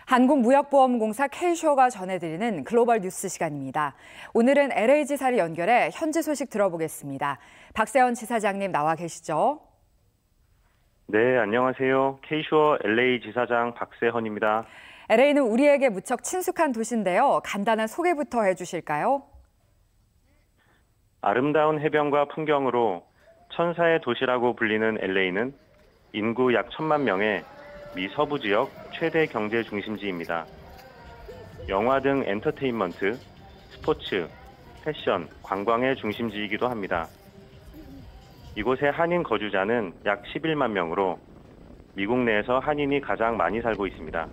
한국무역보험공사 K쇼가 전해드리는 글로벌 뉴스 시간입니다. 오늘은 LA 지사를 연결해 현지 소식 들어보겠습니다. 박세현 지사장님 나와 계시죠? 네, 안녕하세요. K쇼 LA 지사장 박세헌입니다. LA는 우리에게 무척 친숙한 도시인데요. 간단한 소개부터 해주실까요? 아름다운 해변과 풍경으로 천사의 도시라고 불리는 LA는 인구 약 1,000만 명의 미 서부 지역 최대 경제 중심지입니다. 영화 등 엔터테인먼트, 스포츠, 패션, 관광의 중심지이기도 합니다. 이곳의 한인 거주자는 약 11만 명으로 미국 내에서 한인이 가장 많이 살고 있습니다.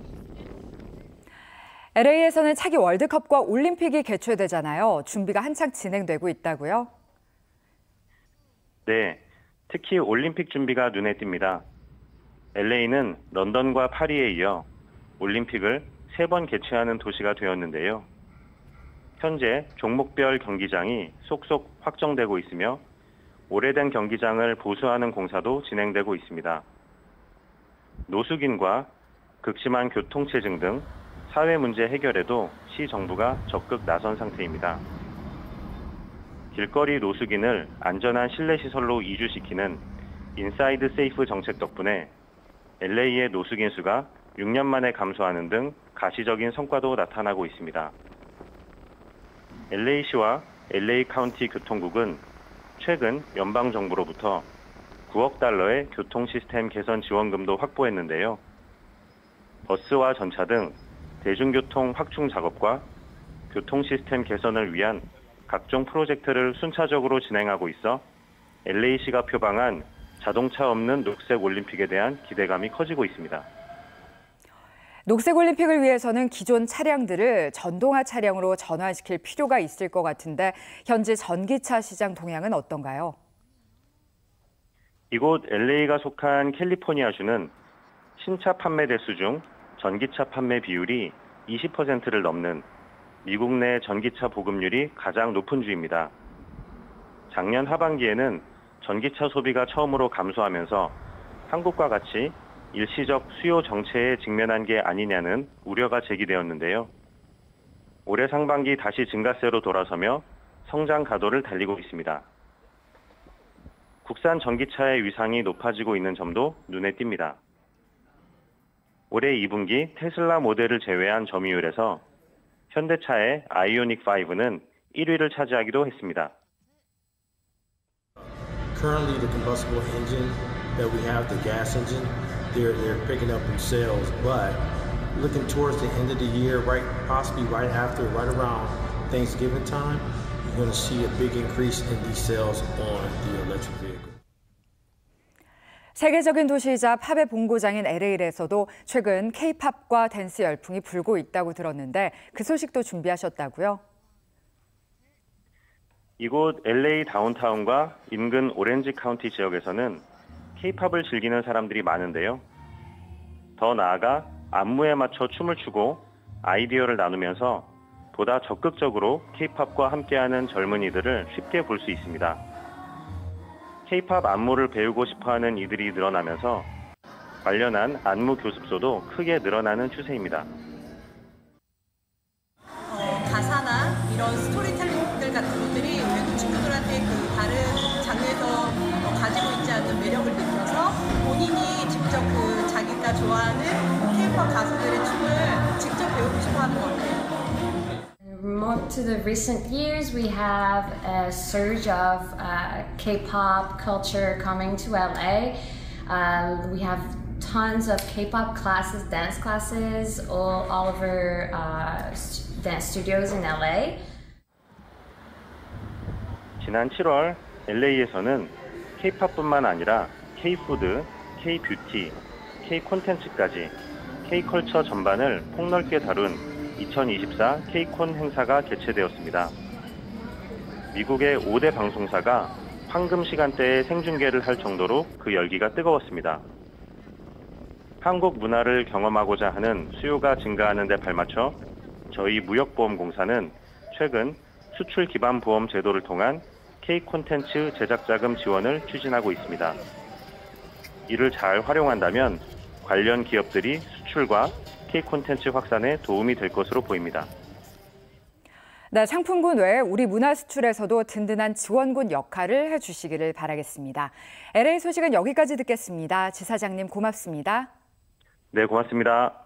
LA에서는 차기 월드컵과 올림픽이 개최되잖아요. 준비가 한창 진행되고 있다고요? 네, 특히 올림픽 준비가 눈에 띕니다. LA는 런던과 파리에 이어 올림픽을 3번 개최하는 도시가 되었는데요. 현재 종목별 경기장이 속속 확정되고 있으며 오래된 경기장을 보수하는 공사도 진행되고 있습니다. 노숙인과 극심한 교통체증 등 사회 문제 해결에도 시 정부가 적극 나선 상태입니다. 길거리 노숙인을 안전한 실내 시설로 이주시키는 인사이드 세이프 정책 덕분에 LA의 노숙인 수가 6년 만에 감소하는 등 가시적인 성과도 나타나고 있습니다. LA시와 LA 카운티 교통국은 최근 연방정부로부터 9억 달러의 교통 시스템 개선 지원금도 확보했는데요. 버스와 전차 등 대중교통 확충 작업과 교통 시스템 개선을 위한 각종 프로젝트를 순차적으로 진행하고 있어 LA시가 표방한 자동차 없는 녹색 올림픽에 대한 기대감이 커지고 있습니다. 녹색 올림픽을 위해서는 기존 차량들을 전동화 차량으로 전환시킬 필요가 있을 것 같은데 현재 전기차 시장 동향은 어떤가요? 이곳 LA가 속한 캘리포니아주는 신차 판매 대수 중 전기차 판매 비율이 20%를 넘는 미국 내 전기차 보급률이 가장 높은 주입니다. 작년 하반기에는 전기차 소비가 처음으로 감소하면서 한국과 같이 일시적 수요 정체에 직면한 게 아니냐는 우려가 제기되었는데요. 올해 상반기 다시 증가세로 돌아서며 성장 가도를 달리고 있습니다. 국산 전기차의 위상이 높아지고 있는 점도 눈에 띕니다. 올해 2분기 테슬라 모델을 제외한 점유율에서 현대차의 아이오닉 5는 1위를 차지하기도 했습니다. Currently, the combustible engine that we have, the gas engine, they're picking up in sales. But looking towards the end of the year, possibly right around Thanksgiving time, you're going to see a big increase in these sales on the electric vehicle. 세계적인 도시이자 팝의 본고장인 LA에서도 최근 K-팝과 댄스 열풍이 불고 있다고 들었는데 그 소식도 준비하셨다고요? 이곳 LA 다운타운과 인근 오렌지 카운티 지역에서는 K-팝을 즐기는 사람들이 많은데요. 더 나아가 안무에 맞춰 춤을 추고 아이디어를 나누면서 보다 적극적으로 K-팝과 함께하는 젊은이들을 쉽게 볼 수 있습니다. K-팝 안무를 배우고 싶어하는 이들이 늘어나면서 관련한 안무 교습소도 크게 늘어나는 추세입니다. 가사나 이런 스토리텔링들 같은 것들이 외국 친구들한테 그 다른 장르에서 가지고 있지 않는 매력을 느껴서 본인이 직접 그 자기가 좋아하는 K-pop 가수들의 춤을 직접 배우고 싶어 하는 것 같아요. More to the recent years, we have a surge of K-pop culture coming to LA. We have tons of K-pop classes, dance classes, all over dance studios in LA. 지난 7월 LA에서는 K-팝뿐만 아니라 K-푸드, K-뷰티, K-콘텐츠까지 K-컬처 전반을 폭넓게 다룬 2024 K-콘 행사가 개최되었습니다. 미국의 5대 방송사가 황금 시간대에 생중계를 할 정도로 그 열기가 뜨거웠습니다. 한국 문화를 경험하고자 하는 수요가 증가하는 데 발맞춰 저희 무역보험공사는 최근 수출 기반 보험 제도를 통한 K-콘텐츠 제작 자금 지원을 추진하고 있습니다. 이를 잘 활용한다면 관련 기업들이 수출과 K 콘텐츠 확산에 도움이 될 것으로 보입니다. 네, 상품군 외에 우리 문화 수출에서도 든든한 지원군 역할을 해주시기를 바라겠습니다. LA 소식은 여기까지 듣겠습니다. 지사장님 고맙습니다. 네, 고맙습니다.